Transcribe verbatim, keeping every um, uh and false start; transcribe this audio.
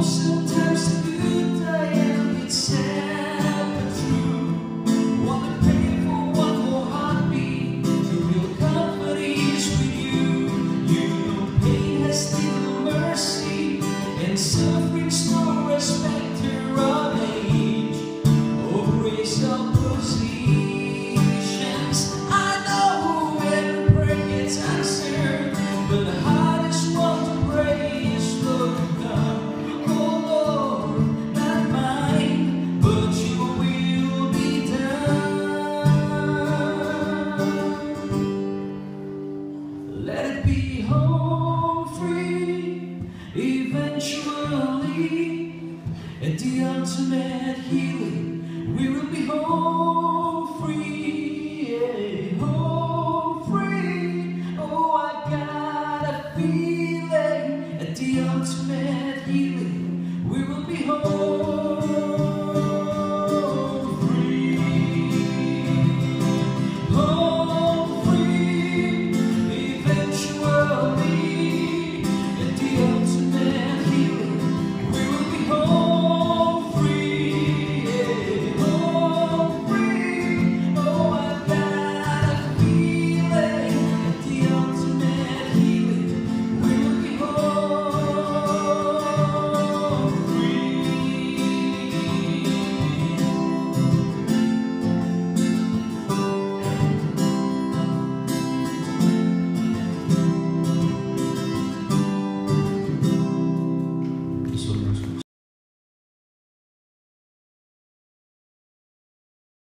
sometimes the good die and it's sad but true. Wanna pay for one more heartbeat. The real comfort is with you. You know pain has little mercy, and suffering's no respecter of age or race or positions. I know every prayer gets answered, but the hardest one to pray is Lord God. Oh Lord, not mine, but your will be done. Let it be home free, eventually. At the ultimate healing, we will be home free.